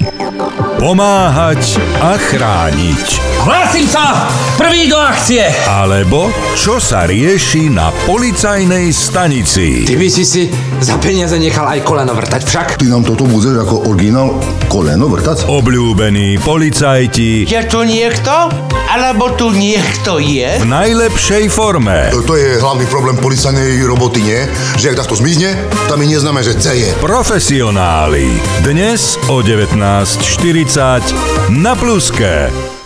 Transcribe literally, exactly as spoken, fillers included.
Pomáhať a chrániť. Hlásim sa! Prvý do akcie! Alebo čo sa rieši na policajnej stanici. Ty by si si za peniaze nechal aj koleno vrtať však? Ty nám toto budeš ako originál koleno vrtať? Obľúbení policajti Je tu niekto? Alebo tu niekto je? v najlepšej forme. To je hlavný problém policajnej roboty, nie? Že ak takto zmizne, tam mi neznáme, že C je. Profesionáli. Dnes o devätnásť štyridsať na Pluske.